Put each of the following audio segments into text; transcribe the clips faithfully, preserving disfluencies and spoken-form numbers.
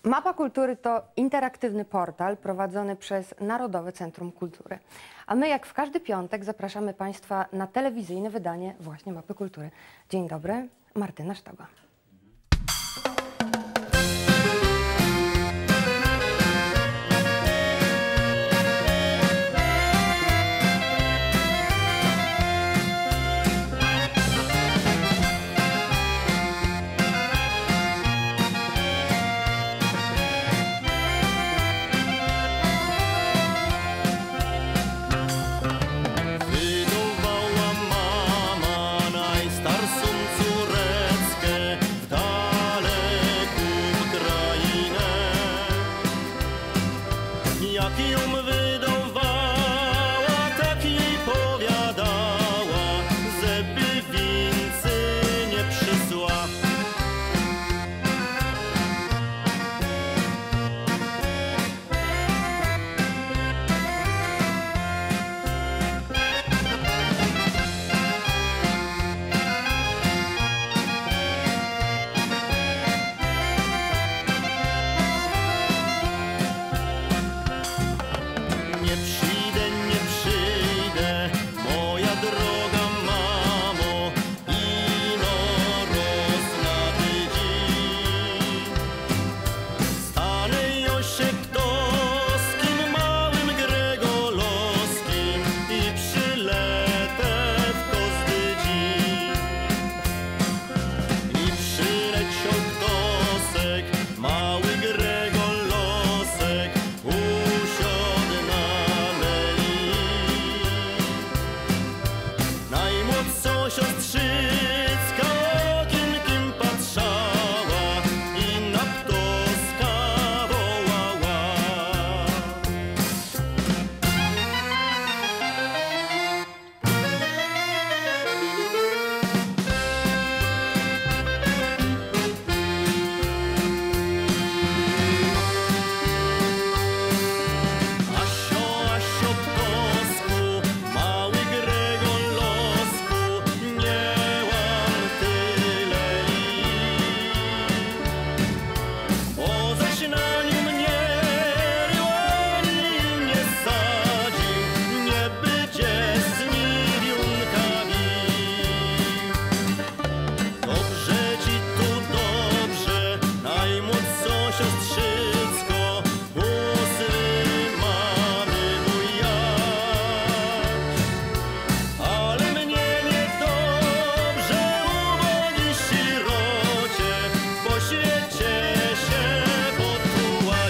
Mapa Kultury to interaktywny portal prowadzony przez Narodowe Centrum Kultury. A my, jak w każdy piątek, zapraszamy Państwa na telewizyjne wydanie właśnie Mapy Kultury. Dzień dobry, Martyna Sztoga. Jak ją wydawała, tak jej powiadała, żeby wincy nie przysła. Nie przyjdę, nie przyjdę, moja droga mamo, ino rozlady dziś. Stanę Josiek-Toskim, małym Gregolowskim i przyletę w Kozdy dziś. I przyleciał Tosek, mały Gregolosek, usiadł na najmłodsza siostrzycka okienkiem patrzała i na ptoska wołała. Asio, Asio, ptosku, mały Gregolosku, nie łam tyle i bo zaś na nim nie rył ani nie sadził, nie będzie z miliónkami. Dobrze ci tu dobrze, najmłodsza siostrzycko, łosy mamy bujać. Ale mnie niedobrze, ubogi sirocie, po świecie się potułać.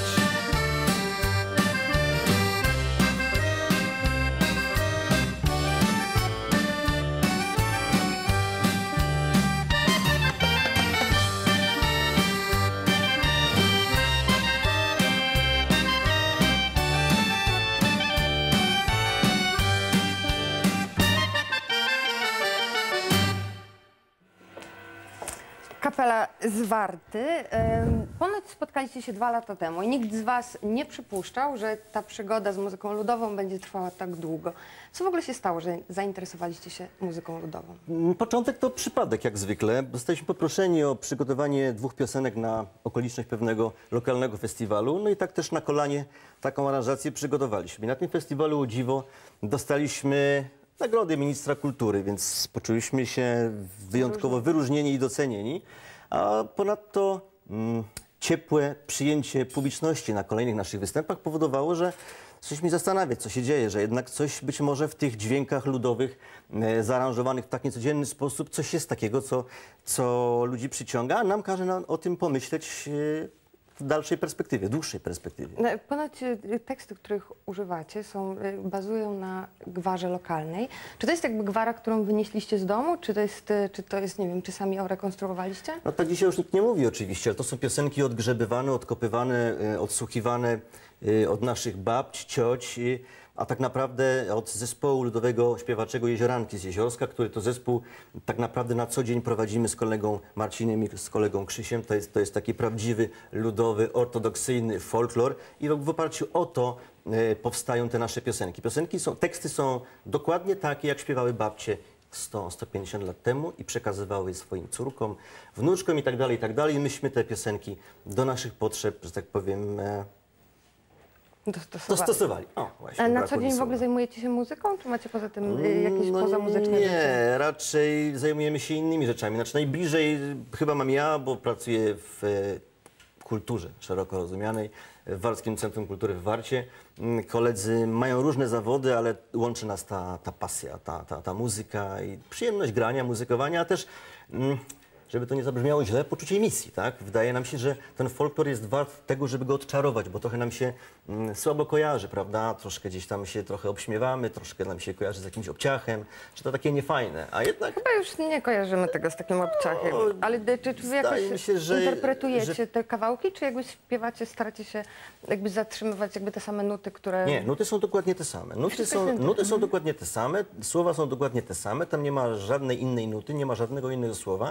Kapela Zwarty. Ym, Ponoć spotkaliście się dwa lata temu i nikt z Was nie przypuszczał, że ta przygoda z muzyką ludową będzie trwała tak długo. Co w ogóle się stało, że zainteresowaliście się muzyką ludową? Początek to przypadek, jak zwykle. Zostaliśmy poproszeni o przygotowanie dwóch piosenek na okoliczność pewnego lokalnego festiwalu. No i tak też na kolanie taką aranżację przygotowaliśmy. I na tym festiwalu, o dziwo, dostaliśmy nagrody ministra kultury, więc poczuliśmy się wyjątkowo wyróżnieni i docenieni. A ponadto mm, ciepłe przyjęcie publiczności na kolejnych naszych występach powodowało, że zaczęliśmy zastanawiać, co się dzieje, że jednak coś być może w tych dźwiękach ludowych e, zaaranżowanych w tak niecodzienny sposób, coś jest takiego, co, co ludzi przyciąga, a nam każe nam o tym pomyśleć e, w dalszej perspektywie, dłuższej perspektywie. No, Ponoć y, teksty, których używacie, są, y, bazują na gwarze lokalnej. Czy to jest jakby gwara, którą wynieśliście z domu, czy to jest, y, czy to jest, nie wiem, czy sami ją rekonstruowaliście? No tak dzisiaj już nikt nie mówi oczywiście, ale to są piosenki odgrzebywane, odkopywane, y, odsłuchiwane y, od naszych babć, cioć, y, a tak naprawdę od zespołu ludowego śpiewaczego Jezioranki z Jeziorska, który to zespół tak naprawdę na co dzień prowadzimy z kolegą Marcinem i z kolegą Krzysiem. To jest, to jest taki prawdziwy, ludowy, ortodoksyjny folklor i w oparciu o to e, powstają te nasze piosenki. Piosenki są, teksty są dokładnie takie, jak śpiewały babcie sto sto pięćdziesiąt lat temu i przekazywały je swoim córkom, wnuczkom i tak dalej, i tak dalej. I myśmy te piosenki do naszych potrzeb, że tak powiem, e, Dostosowali. dostosowali. O, właśnie, A na brakło co mi dzień w słowa. ogóle zajmujecie się muzyką, czy macie poza tym y, jakieś No pozamuzyczne nie, rzeczy? raczej zajmujemy się innymi rzeczami. Znaczy najbliżej chyba mam ja, bo pracuję w e, kulturze szeroko rozumianej, w Warskim Centrum Kultury w Warcie. Mm, Koledzy mają różne zawody, ale łączy nas ta, ta pasja, ta, ta, ta muzyka i przyjemność grania, muzykowania, a też, mm, żeby to nie zabrzmiało źle, poczucie misji, tak? Wydaje nam się, że ten folklor jest wart tego, żeby go odczarować, bo trochę nam się mm, słabo kojarzy, prawda? Troszkę gdzieś tam się trochę obśmiewamy, troszkę nam się kojarzy z jakimś obciachem, że to takie niefajne, a jednak Chyba już nie kojarzymy tego z takim obciachem, O, ale y, czy, czy wy zdaje jakoś mi się, że- interpretujecie że- te kawałki, czy jakby śpiewacie, staracie się jakby zatrzymywać jakby te same nuty, które... Nie, nuty są dokładnie te same. Nuty Wszystko są, jest nuty są dokładnie te same, słowa są dokładnie te same, tam nie ma żadnej innej nuty, nie ma żadnego innego słowa.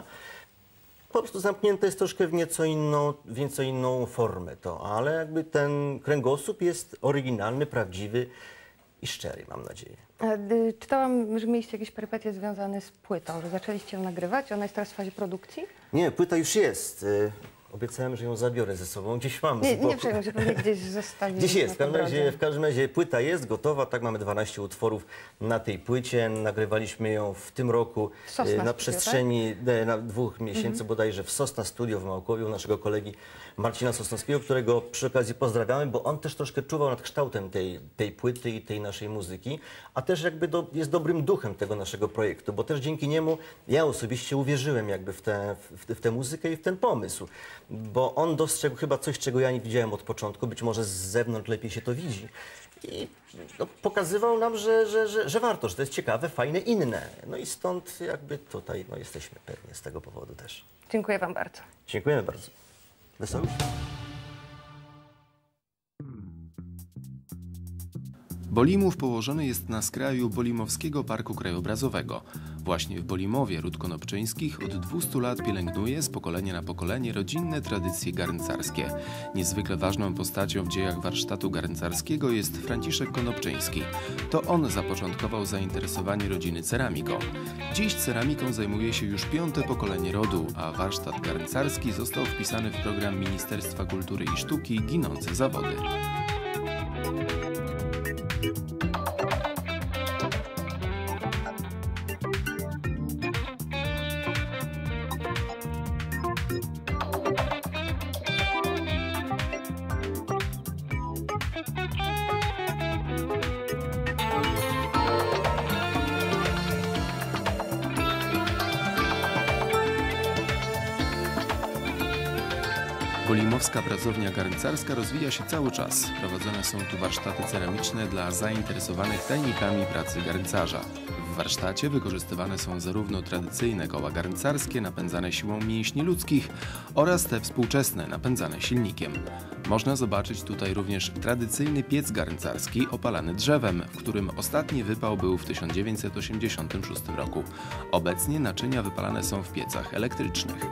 Po prostu zamknięte jest troszkę w nieco inną, w nieco inną formę to, ale jakby ten kręgosłup jest oryginalny, prawdziwy i szczery, mam nadzieję. A, y, czytałam, że mieliście jakieś perypetie związane z płytą, że zaczęliście ją nagrywać, ona jest teraz w fazie produkcji? Nie, płyta już jest. Y, Obiecałem, że ją zabiorę ze sobą. Gdzieś mam Nie, z nie boku. przejmuj się, pewnie gdzieś zostawiliśmy. Gdzieś jest, w na każdym, drodze. razie, w każdym razie płyta jest gotowa, tak, mamy dwanaście utworów na tej płycie, nagrywaliśmy ją w tym roku W Sosna e, na Studio, przestrzeni e, na dwóch miesięcy bodajże w Sosna Studio w Małkowie u naszego kolegi Marcina Sosnowskiego, którego przy okazji pozdrawiamy, bo on też troszkę czuwał nad kształtem tej, tej płyty i tej naszej muzyki, a też jakby do, jest dobrym duchem tego naszego projektu, bo też dzięki niemu ja osobiście uwierzyłem jakby w tę w, w tę muzykę i w ten pomysł, bo on dostrzegł chyba coś, czego ja nie widziałem od początku, być może z zewnątrz lepiej się to widzi. I no, pokazywał nam, że, że, że, że warto, że to jest ciekawe, fajne, inne. No i stąd jakby tutaj no, jesteśmy pewnie z tego powodu też. Dziękuję wam bardzo. Dziękujemy bardzo. Wesoło. Bolimów położony jest na skraju Bolimowskiego Parku Krajobrazowego. Właśnie w Bolimowie ród Konopczyńskich od dwustu lat pielęgnuje z pokolenia na pokolenie rodzinne tradycje garncarskie. Niezwykle ważną postacią w dziejach warsztatu garncarskiego jest Franciszek Konopczyński. To on zapoczątkował zainteresowanie rodziny ceramiką. Dziś ceramiką zajmuje się już piąte pokolenie rodu, a warsztat garncarski został wpisany w program Ministerstwa Kultury i Sztuki Ginące Zawody. Bolimowska pracownia garncarska rozwija się cały czas. Prowadzone są tu warsztaty ceramiczne dla zainteresowanych tajnikami pracy garncarza. W warsztacie wykorzystywane są zarówno tradycyjne koła garncarskie napędzane siłą mięśni ludzkich oraz te współczesne napędzane silnikiem. Można zobaczyć tutaj również tradycyjny piec garncarski opalany drzewem, w którym ostatni wypał był w tysiąc dziewięćset osiemdziesiątym szóstym roku. Obecnie naczynia wypalane są w piecach elektrycznych.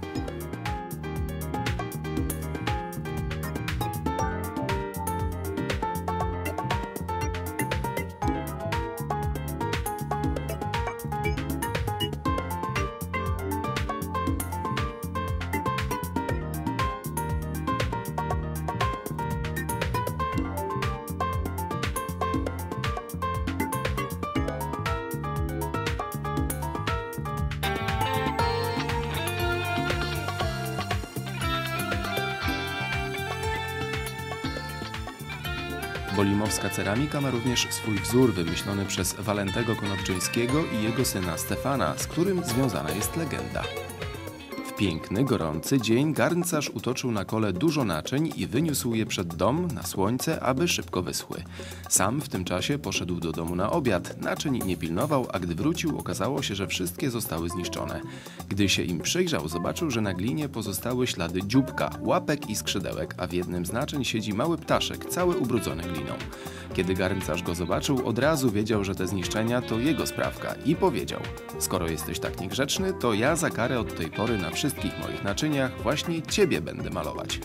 Bolimowska ceramika ma również swój wzór wymyślony przez Walentego Konopczyńskiego i jego syna Stefana, z którym związana jest legenda. W piękny, gorący dzień garncarz utoczył na kole dużo naczyń i wyniósł je przed dom na słońce, aby szybko wyschły. Sam w tym czasie poszedł do domu na obiad, naczyń nie pilnował, a gdy wrócił, okazało się, że wszystkie zostały zniszczone. Gdy się im przyjrzał, zobaczył, że na glinie pozostały ślady dzióbka, łapek i skrzydełek, a w jednym z naczyń siedzi mały ptaszek, cały ubrudzony gliną. Kiedy garncarz go zobaczył, od razu wiedział, że te zniszczenia to jego sprawka i powiedział: skoro jesteś tak niegrzeczny, to ja za karę od tej pory na wszystkich moich naczyniach właśnie ciebie będę malować.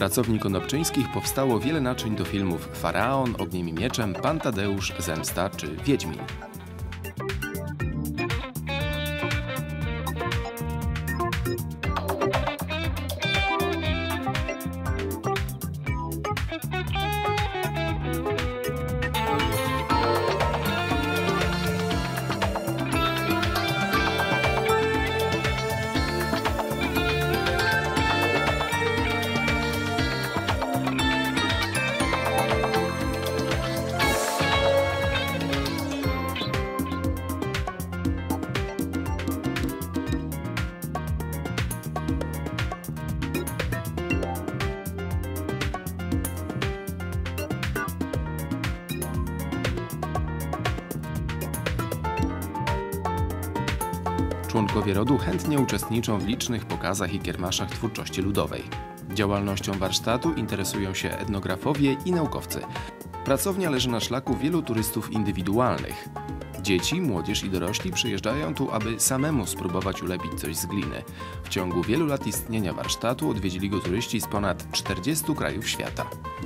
pracowni konopczyńskich powstało wiele naczyń do filmów Faraon, Ogniem i Mieczem, Pan Tadeusz, Zemsta czy Wiedźmin. Członkowie rodu chętnie uczestniczą w licznych pokazach i kiermaszach twórczości ludowej. Działalnością warsztatu interesują się etnografowie i naukowcy. Pracownia leży na szlaku wielu turystów indywidualnych. Dzieci, młodzież i dorośli przyjeżdżają tu, aby samemu spróbować ulepić coś z gliny. W ciągu wielu lat istnienia warsztatu odwiedzili go turyści z ponad czterdziestu krajów świata.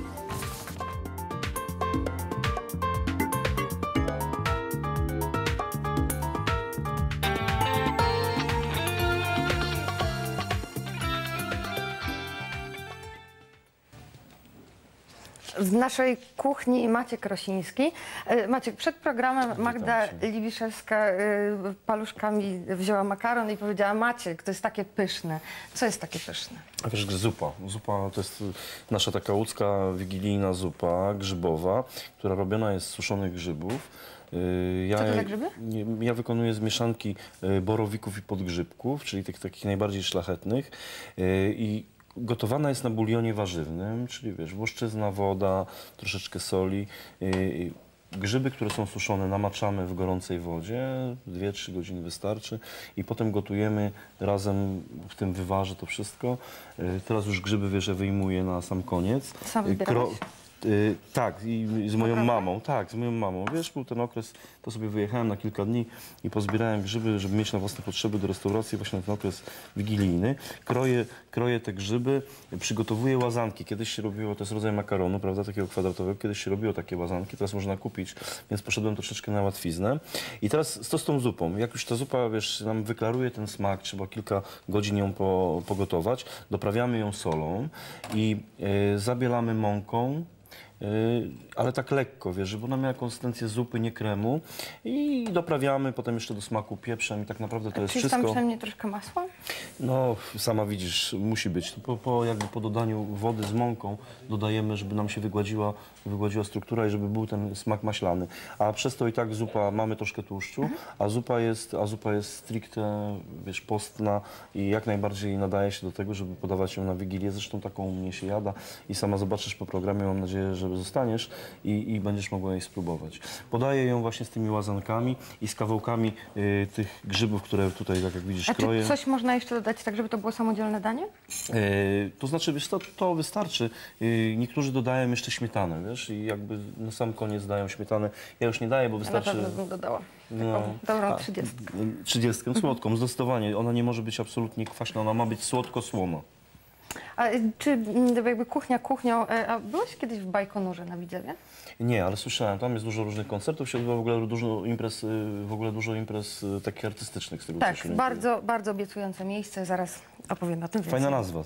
W naszej kuchni Maciek Rosiński. E, Maciek, przed programem Magda Libiszewska e, paluszkami wzięła makaron i powiedziała: Maciek, to jest takie pyszne. Co jest takie pyszne? A wiesz, zupa. Zupa to jest nasza taka łódzka wigilijna zupa grzybowa, która robiona jest z suszonych grzybów. Yy, Ja, Co to za grzyby? nie- ja wykonuję z mieszanki yy, borowików i podgrzybków, czyli tych takich najbardziej szlachetnych. Yy, I gotowana jest na bulionie warzywnym, czyli wiesz, włoszczyzna, woda, troszeczkę soli. Yy, Grzyby, które są suszone, namaczamy w gorącej wodzie, dwie trzy godziny wystarczy i potem gotujemy razem, w tym wywarzę to wszystko. Yy, Teraz już grzyby, wiesz, ja wyjmuję na sam koniec. Sam Yy, zbierałeś? Y, tak, i i z moją Naprawdę? mamą, tak, z moją mamą. Wiesz, był ten okres, to sobie wyjechałem na kilka dni i pozbierałem grzyby, żeby mieć na własne potrzeby do restauracji, właśnie na ten okres wigilijny. Kroję, kroję te grzyby, przygotowuję łazanki. Kiedyś się robiło, to jest rodzaj makaronu, prawda, takiego kwadratowego, kiedyś się robiło takie łazanki, teraz można kupić, więc poszedłem troszeczkę na łatwiznę. I teraz co z tą zupą? Jak już ta zupa, wiesz, nam wyklaruje ten smak, trzeba kilka godzin ją po, pogotować, doprawiamy ją solą i y, zabielamy mąką. Yy, ale tak lekko, wiesz, żeby ona miała konsystencję zupy, nie kremu i doprawiamy potem jeszcze do smaku pieprzem i tak naprawdę to jest Czy jest tam wszystko. przynajmniej troszkę masła? No, sama widzisz, musi być. Po, po, jakby po dodaniu wody z mąką dodajemy, żeby nam się wygładziła, wygładziła struktura i żeby był ten smak maślany. A przez to i tak zupa, mamy troszkę tłuszczu, a zupa jest, a zupa jest stricte, wiesz, postna i jak najbardziej nadaje się do tego, żeby podawać ją na Wigilię. Zresztą taką u mnie się jada i sama zobaczysz po programie, mam nadzieję, że zostaniesz i, i będziesz mogła jej spróbować. Podaję ją właśnie z tymi łazankami i z kawałkami y, tych grzybów, które tutaj, tak jak widzisz, A kroję. czy coś można jeszcze dodać tak, żeby to było samodzielne danie? E, to znaczy, wiesz, to, to wystarczy. E, niektórzy dodają jeszcze śmietanę, wiesz, i jakby na sam koniec dają śmietanę. Ja już nie daję, bo Ja na wystarczy... pewno bym dodała. Taką No. dobrą A, trzydziestkę. Trzydziestkę, słodką, zdecydowanie. Ona nie może być absolutnie kwaśna, ona ma być słodko-słona. A y, czy mm, jakby kuchnia kuchnią, e, a byłeś kiedyś w Bajkonurze na Widzewie? Nie, ale słyszałem, tam jest dużo różnych koncertów, się odbywa w ogóle dużo imprez, y, w ogóle dużo imprez y, takich artystycznych z tego, co Tak, się orientuję. bardzo, bardzo obiecujące miejsce, zaraz opowiem o tym więcej. Fajna nazwa.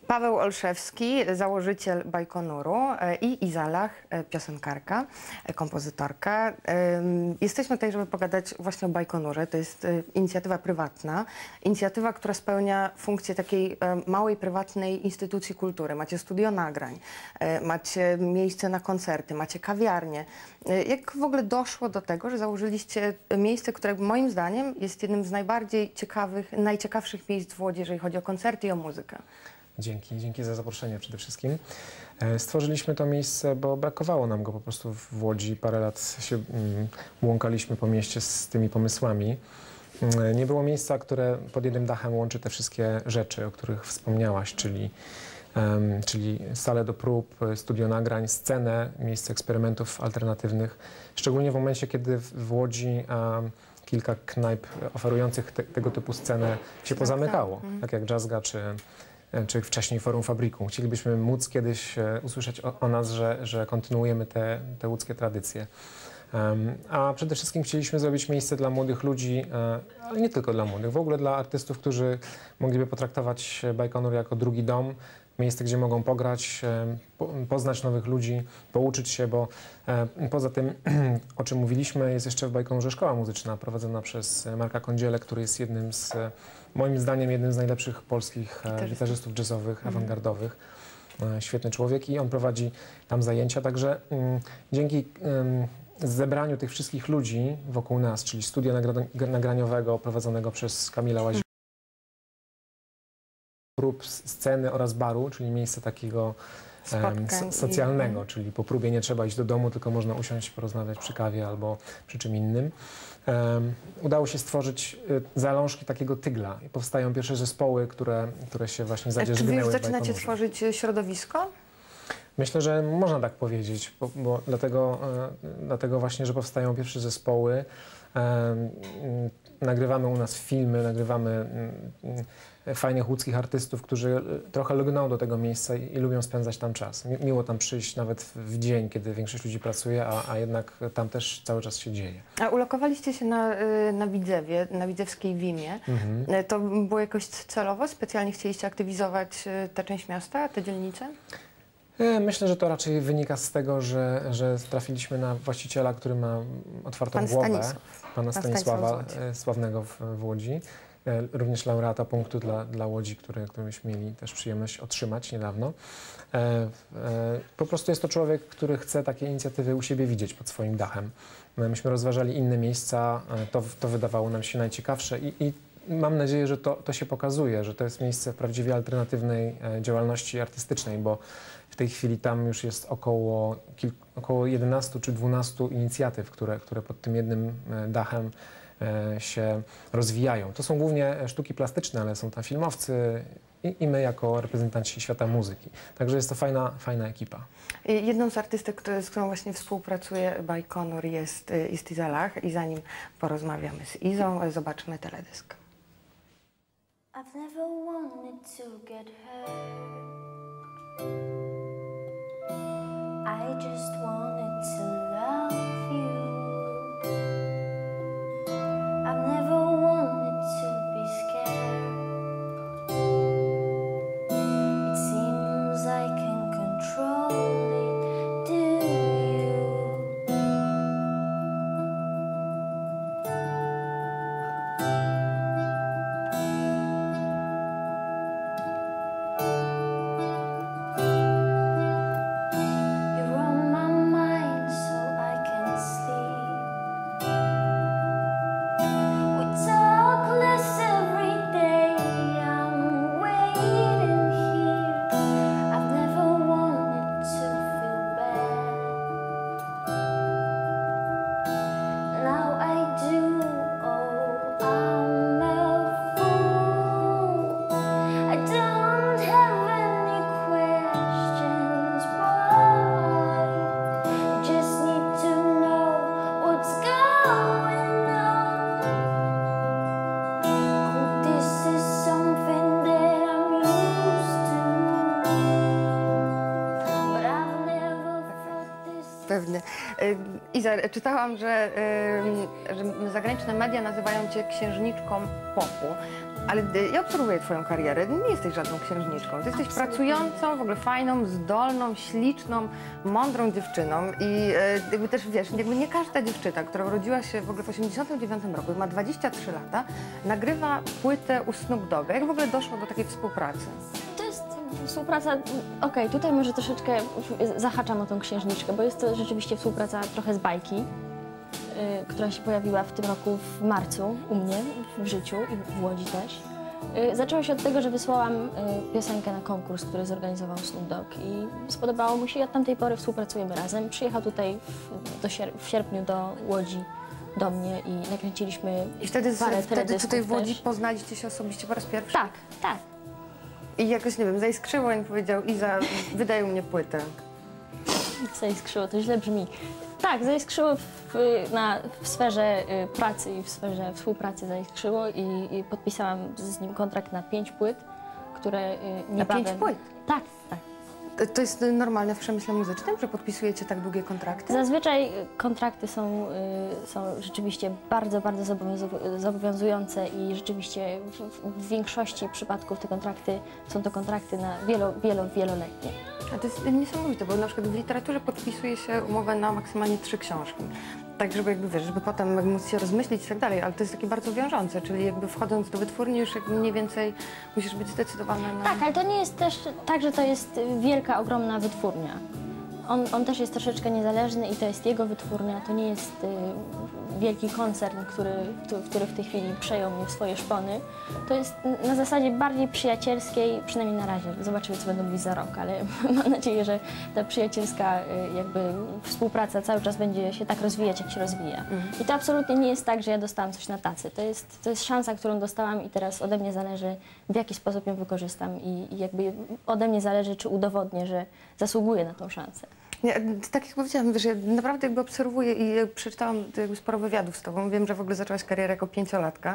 Paweł Olszewski, założyciel Bajkonuru e, i Iza Lach, e, piosenkarka, e, kompozytorka. E, Jesteśmy tutaj, żeby pogadać właśnie o Bajkonurze. To jest e, inicjatywa prywatna, inicjatywa, która spełnia funkcję takiej e, małej, prywatnej instytucji kultury. Macie studio nagrań, e, macie miejsce na koncerty, macie kawiarnię. E, Jak w ogóle doszło do tego, że założyliście miejsce, które moim zdaniem jest jednym z najbardziej ciekawych, najciekawszych miejsc w Łodzi, jeżeli chodzi o koncerty i o muzykę? Dzięki, dzięki za zaproszenie przede wszystkim. E, Stworzyliśmy to miejsce, bo brakowało nam go po prostu w Łodzi. Parę lat się mm, błąkaliśmy po mieście z tymi pomysłami. Mm, Nie było miejsca, które pod jednym dachem łączy te wszystkie rzeczy, o których wspomniałaś, czyli, em, czyli salę do prób, studio nagrań, scenę, miejsce eksperymentów alternatywnych. Szczególnie w momencie, kiedy w, w Łodzi em, kilka knajp oferujących te, tego typu scenę się pozamykało, tak jak Jazzga czy czy wcześniej Forum Fabriku. Chcielibyśmy móc kiedyś e, usłyszeć o, o nas, że, że kontynuujemy te, te łódzkie tradycje. Um, a przede wszystkim chcieliśmy zrobić miejsce dla młodych ludzi, e, ale nie tylko dla młodych, w ogóle dla artystów, którzy mogliby potraktować Bajkonur jako drugi dom, miejsce, gdzie mogą pograć, e, po, poznać nowych ludzi, pouczyć się, bo e, poza tym, o czym mówiliśmy, jest jeszcze w Bajkonurze szkoła muzyczna prowadzona przez Marka Kądzielę, który jest jednym z, e, moim zdaniem, jednym z najlepszych polskich e, gitarzystów jazzowych, awangardowych. E, świetny człowiek i on prowadzi tam zajęcia, także mm, dzięki mm, zebraniu tych wszystkich ludzi wokół nas, czyli studia nagra- nagraniowego prowadzonego przez Kamila Łazika, prób sceny oraz baru, czyli miejsce takiego em, so, socjalnego, czyli po próbie nie trzeba iść do domu, tylko można usiąść, porozmawiać przy kawie albo przy czym innym. Um, udało się stworzyć y, zalążki takiego tygla i powstają pierwsze zespoły, które, które się właśnie Czy wy zadzierzgnęły już w zaczynacie Bajkonurze. tworzyć środowisko? Myślę, że można tak powiedzieć, bo, bo dlatego, e, dlatego właśnie, że powstają pierwsze zespoły. E, m, nagrywamy u nas filmy, nagrywamy m, m, fajnych łódzkich artystów, którzy trochę lgną do tego miejsca i, i lubią spędzać tam czas. Mi, miło tam przyjść nawet w, w dzień, kiedy większość ludzi pracuje, a, a jednak tam też cały czas się dzieje. A ulokowaliście się na, y, na Widzewie, na widzewskiej Wimie. Mhm. Y, To było jakoś celowo? Specjalnie chcieliście aktywizować y, tę część miasta, tę dzielnicę? E, Myślę, że to raczej wynika z tego, że, że trafiliśmy na właściciela, który ma otwartą Pan głowę. Stanisław. Pana Pan Stanisława, Stanisław z Łodzi. e, sławnego w, w Łodzi. E, Również laureata punktu dla, dla Łodzi, który, który myśmy mieli też przyjemność otrzymać niedawno. E, e, Po prostu jest to człowiek, który chce takie inicjatywy u siebie widzieć pod swoim dachem. E, Myśmy rozważali inne miejsca, e, to, to wydawało nam się najciekawsze i, i mam nadzieję, że to, to się pokazuje, że to jest miejsce prawdziwie alternatywnej e, działalności artystycznej, bo w tej chwili tam już jest około, kilk, około jedenastu czy dwunastu inicjatyw, które, które pod tym jednym e, dachem e, się rozwijają. To są głównie sztuki plastyczne, ale są tam filmowcy i, i my jako reprezentanci świata muzyki. Także jest to fajna, fajna ekipa. Y, Jedną z artystek, który, z którą właśnie współpracuje Bajkonur, jest, y, jest Iza Lach i zanim porozmawiamy z Izą, y, zobaczmy teledysk. I've never wanted to get hurt. I just wanted to love you. I've never wanted to be scared. It seems I can control it, do you? You're on my mind so I can sleep. We talk less every day, I'm waiting here. I've never wanted to feel bad. Now I do, oh, I'm a fool. I don't have any questions, boy. I just need to know what's going on. Oh, this is something that I'm used to, but I've never felt this. Pewnie. Y, Iza, czytałam, że, y, że zagraniczne media nazywają cię księżniczką popu. Ale y, ja obserwuję twoją karierę. Nie jesteś żadną księżniczką. Ty jesteś pracującą, w ogóle fajną, zdolną, śliczną, mądrą dziewczyną. I y, jakby też, wiesz, jakby nie każda dziewczyna, która urodziła się w ogóle w osiemdziesiątym dziewiątym roku, ma dwadzieścia trzy lata, nagrywa płytę u Snoop Dogga. Jak w ogóle doszło do takiej współpracy? To jest współpraca, okej, tutaj może troszeczkę zahaczam o tą księżniczkę, bo jest to rzeczywiście współpraca trochę z bajki, y, która się pojawiła w tym roku w marcu u mnie w życiu i w Łodzi też. Y, zaczęło się od tego, że wysłałam y, piosenkę na konkurs, który zorganizował Snoop Dogg i spodobało mu się i od tamtej pory współpracujemy razem. Przyjechał tutaj w, do sier w sierpniu do Łodzi do mnie i nakręciliśmy I wtedy, parę wtedy teledysków tutaj w Łodzi też. poznaliście się osobiście po raz pierwszy? Tak, tak. I jakoś, nie wiem, zaiskrzyło i powiedział: Iza, wydaj u mnie płytę. Zaiskrzyło, to źle brzmi. Tak, zaiskrzyło w, na, w sferze y, pracy i w sferze współpracy zaiskrzyło i, i podpisałam z nim kontrakt na pięć płyt, które y, niebawem... pięć płyt? Tak, tak. To jest normalne w przemyśle muzycznym, że podpisujecie tak długie kontrakty? Zazwyczaj y, kontrakty są, y, są rzeczywiście bardzo, bardzo zobowiązu- zobowiązujące i rzeczywiście w, w większości przypadków te kontrakty są to kontrakty na wielo, wielo, wieloletnie. A to jest niesamowite, bo na przykład w literaturze podpisuje się umowę na maksymalnie trzy książki. Tak, żeby jakby, wiesz, żeby potem jakby móc się rozmyślić i tak dalej, ale to jest takie bardzo wiążące, czyli jakby wchodząc do wytwórni już jakby mniej więcej musisz być zdecydowana na... Tak, ale to nie jest też tak, że to jest wielka, ogromna wytwórnia. On, on też jest troszeczkę niezależny i to jest jego wytwórnia, to nie jest y, wielki koncern, który, który w tej chwili przejął mnie w swoje szpony. To jest na zasadzie bardziej przyjacielskiej, przynajmniej na razie. Zobaczymy, co będą mówić za rok, ale mam nadzieję, że ta przyjacielska y, jakby współpraca cały czas będzie się tak rozwijać, jak się rozwija. Mhm. I to absolutnie nie jest tak, że ja dostałam coś na tacy. To jest, to jest szansa, którą dostałam i teraz ode mnie zależy, w jaki sposób ją wykorzystam i, i jakby ode mnie zależy, czy udowodnię, że zasługuję na tą szansę. Nie, tak jak powiedziałam, wiesz, ja naprawdę jakby obserwuję i przeczytałam jakby sporo wywiadów z tobą. Wiem, że w ogóle zaczęłaś karierę jako pięciolatka,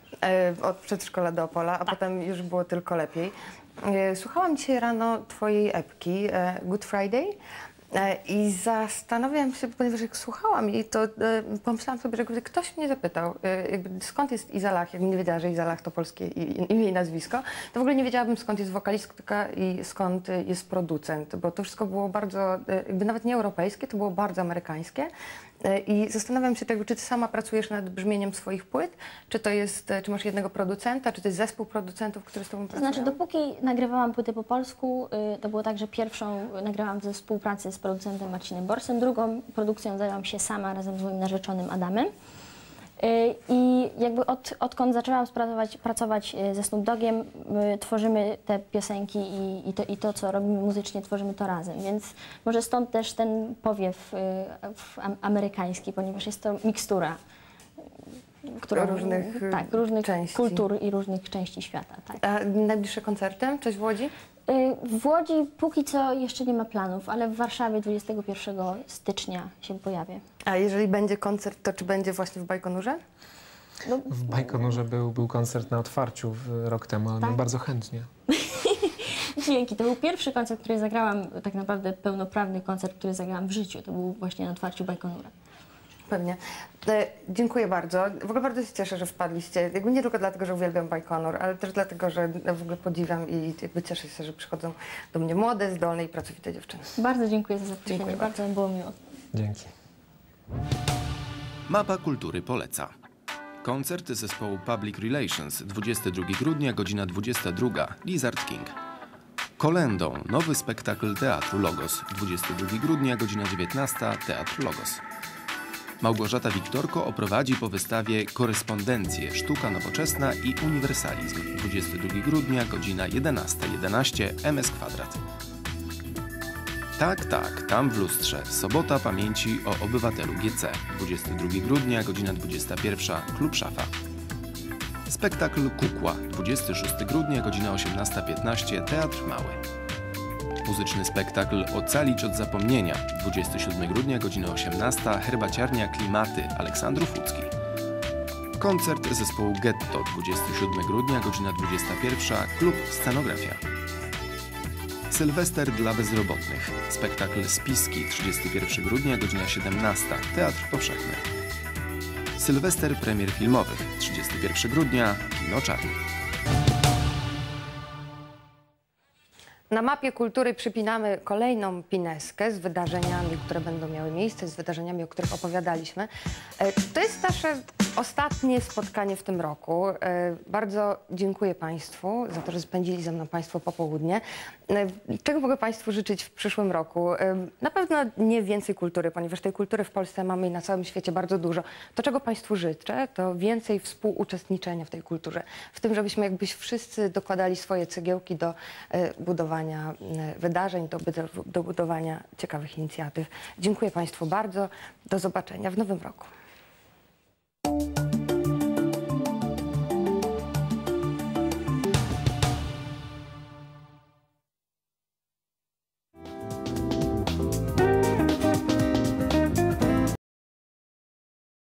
e, od przedszkola do Opola, a potem już było tylko lepiej. E, słuchałam dzisiaj rano twojej epki e, Good Friday e, i zastanawiałam się, ponieważ jak słuchałam jej, to e, pomyślałam sobie, że gdyby ktoś mnie zapytał, e, jakby skąd jest Iza Lach, jakbym nie wiedziała, że Iza Lach to polskie i- imię i nazwisko, to w ogóle nie wiedziałabym, skąd jest wokalistka i skąd jest producent, bo to wszystko było bardzo, e, jakby nawet nie europejskie, to było bardzo amerykańskie. E, I zastanawiam się, jakby, czy ty sama pracujesz nad brzmieniem swoich płyt, czy to jest, e, czy masz jednego producenta, czy to jest zespół producentów, który z tobą To pracuje? znaczy, dopóki nagrywałam płyty po polsku, y, to było tak, że pierwszą nagrałam ze współpracy z producentem Marcinem Borsem, drugą produkcją zajęłam się sama razem z moim narzeczonym Adamem. Y, I jakby od, odkąd zaczęłam pracować, pracować y, ze Snoop Doggiem, y, tworzymy te piosenki i, i, to, i to, co robimy muzycznie, tworzymy to razem. Więc może stąd też ten powiew y, w, am, amerykański, ponieważ jest to mikstura. Którą, Różnych, y, tak, różnych części. kultur i różnych części świata. Tak. A najbliższe koncerty? Coś w Łodzi? Y, W Łodzi póki co jeszcze nie ma planów, ale w Warszawie dwudziestego pierwszego stycznia się pojawię. A jeżeli będzie koncert, to czy będzie właśnie w Bajkonurze? No, W Bajkonurze był, był koncert na otwarciu w, rok temu, ale Tak? no bardzo chętnie. dzięki. To był pierwszy koncert, który zagrałam, tak naprawdę pełnoprawny koncert, który zagrałam w życiu. To był właśnie na otwarciu Bajkonura. Pewnie. E, dziękuję bardzo. W ogóle bardzo się cieszę, że wpadliście. Jakby nie tylko dlatego, że uwielbiam Bajkonur, ale też dlatego, że w ogóle podziwiam i jakby cieszę się, że przychodzą do mnie młode, zdolne i pracowite dziewczyny. Bardzo dziękuję za zaproszenie, Dziękuję bardzo mi było miło. Dzięki. Mapa Kultury poleca. Koncert zespołu Public Relations, dwudziestego drugiego grudnia, godzina dwudziesta druga, Lizard King. Kolendą, nowy spektakl Teatru Logos, dwudziestego drugiego grudnia, godzina dziewiętnasta, Teatr Logos. Małgorzata Wiktorko oprowadzi po wystawie Korespondencje, sztuka nowoczesna i uniwersalizm, dwudziestego drugiego grudnia, godzina jedenasta jedenaście, M S Kwadrat. Tak, tak, tam w lustrze. Sobota pamięci o obywatelu G C. dwudziestego drugiego grudnia, godzina dwudziesta pierwsza, Klub Szafa. Spektakl Kukła. dwudziestego szóstego grudnia, godzina osiemnasta piętnaście, Teatr Mały. Muzyczny spektakl Ocalić od zapomnienia. dwudziestego siódmego grudnia, godzina osiemnasta, Herbaciarnia Klimaty, Aleksandrów Łódzki. Koncert zespołu Getto. dwudziestego siódmego grudnia, godzina dwudziesta pierwsza, Klub Scenografia. Sylwester dla bezrobotnych. Spektakl Spiski, trzydziestego pierwszego grudnia, godzina siedemnasta, Teatr Powszechny. Sylwester premier filmowych, trzydziestego pierwszego grudnia, Kino Czarny. Na mapie kultury przypinamy kolejną pineskę z wydarzeniami, które będą miały miejsce, z wydarzeniami, o których opowiadaliśmy. E, To jest nasze ostatnie spotkanie w tym roku. E, Bardzo dziękuję Państwu za to, że spędzili ze mną Państwo popołudnie. E, Czego mogę Państwu życzyć w przyszłym roku? E, Na pewno nie więcej kultury, ponieważ tej kultury w Polsce mamy i na całym świecie bardzo dużo. To, czego Państwu życzę, to więcej współuczestniczenia w tej kulturze. W tym, żebyśmy jakbyś wszyscy dokładali swoje cegiełki do e, budowania e, wydarzeń, do, budo- do budowania ciekawych inicjatyw. Dziękuję Państwu bardzo. Do zobaczenia w nowym roku.